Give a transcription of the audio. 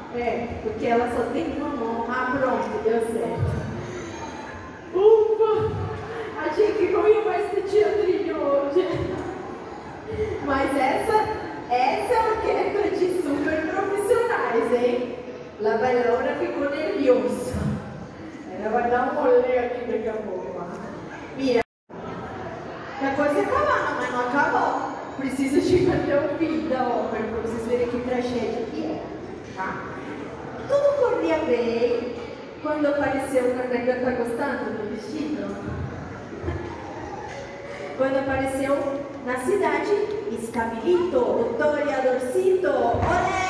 É, porque ela só tem uma mão. Ah, pronto, deu certo. Ufa! Achei que não ia mais ter teatrinho hoje. Mas essa é uma queda de super profissionais, hein? La Bellona ficou nerviosa. Ela vai dar um rolê aqui daqui a pouco. Mira, a coisa acabar, mas não acabou. Preciso chegar até o fim da ópera para vocês verem que tragédia que é. Tá? Tudo corria bem quando apareceu. Ainda tá gostando do vestido? Quando apareceu na cidade, Escamilito, o toreadorcito, olé!